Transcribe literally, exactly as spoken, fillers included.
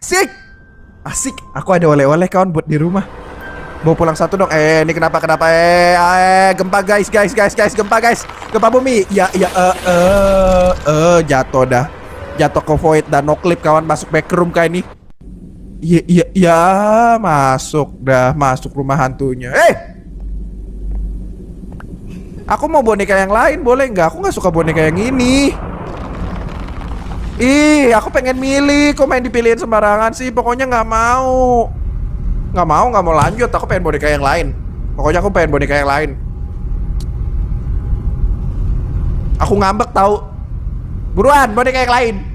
Asik. Asik. Aku ada oleh-oleh kawan buat di rumah. Mau pulang satu dong. Eh, ini kenapa kenapa eh, eh gempa guys, guys, guys, guys, gempa guys. Gempa bumi. Ya, ya eh eh eh jatuh dah. Jatuh ke void dan no clip kawan, masuk backroom kayak ini. Iya, iya, ya, masuk dah, masuk rumah hantunya. Eh. Aku mau boneka yang lain, boleh nggak? Aku nggak suka boneka yang ini. Ih, aku pengen milih. Kok main dipilihin sembarangan sih? Pokoknya nggak mau. Nggak mau, nggak mau lanjut. Aku pengen boneka yang lain. Pokoknya aku pengen boneka yang lain. Aku ngambek tahu. Buruan, boneka yang lain.